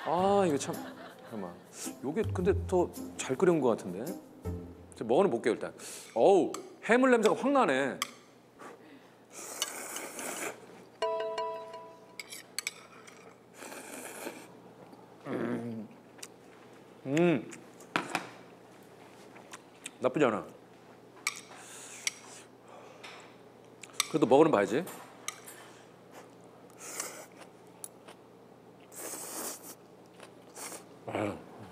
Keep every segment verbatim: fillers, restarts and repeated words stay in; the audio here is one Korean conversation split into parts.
아 이거 참 잠깐만. 요게 근데 더 잘 끓인 것 같은데. 저 먹어는 볼게요 일단. 어우 해물 냄새가 확 나네. 음, 음. 나쁘지 않아. 그래도 먹어는 봐야지. 아,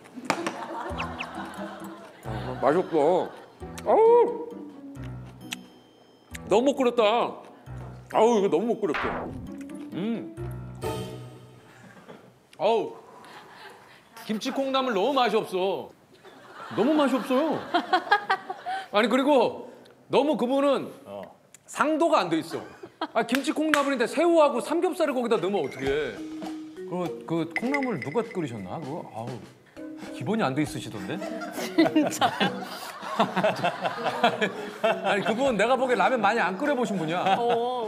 아, 맛이 없어. 아우, 너무 못 끓였다. 아우 이거 너무 못 끓였어. 음, 아우 김치 콩나물 너무 맛이 없어. 너무 맛이 없어요. 아니 그리고 너무 그분은 상도가 안 돼 있어. 아 김치 콩나물인데 새우하고 삼겹살을 거기다 넣으면 어떡해. 그, 그 콩나물 누가 끓이셨나? 그거 아우 기본이 안 돼 있으시던데? 진짜. 아니 그분 내가 보기엔 라면 많이 안 끓여 보신 분이야. 어.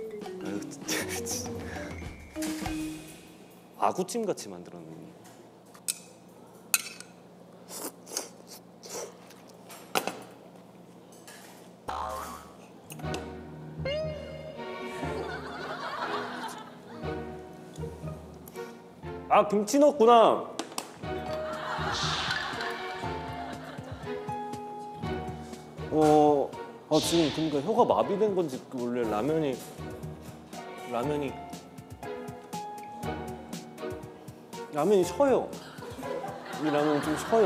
아구찜 같이 만들었네. 아 김치 넣었구나. 어, 아 지금 그러니까 혀가 마비된 건지 원래 라면이 라면이 라면이 쉬어요. 이 라면이 좀 쉬어요.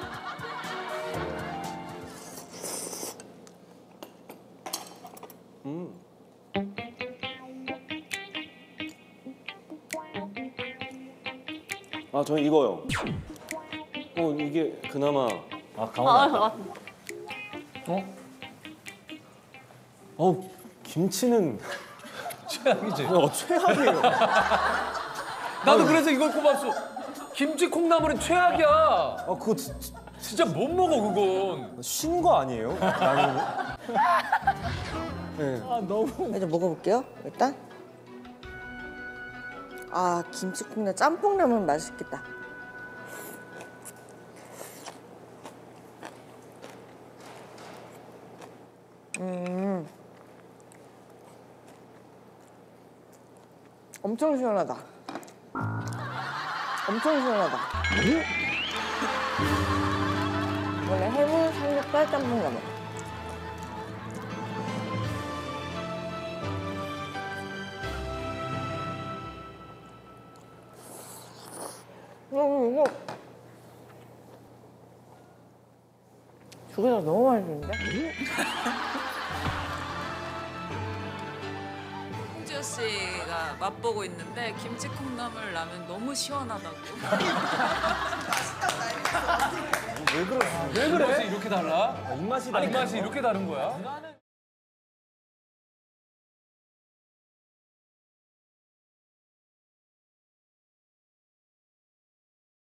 음. 아, 저는 이거요. 어, 이게 그나마 아, 강원. 아, 어? 어, 김치는 최악이지. 어, 최악이에요. 나도 그래서 이걸 꼽았어. 김치 콩나물은 최악이야. 아, 그거 진- 진- 진짜 못 먹어 그건. 쉰 거 아니에요? 라면이? 네. 아, 이제 먹어볼게요. 일단. 아 김치콩내 짬뽕라면 맛있겠다. 음. 엄청 시원하다. 엄청 시원하다. 원래 해물 삼겹살 짬뽕라면. 어, 이거 죽여서 너무 맛있는데? 홍지호 씨가 맛보고 있는데 김치 콩나물 라면 너무 시원하다고. 왜 그러세요? 왜 그래? 이렇게 달라? 입맛이 아니 맛이 이렇게 다른 거야?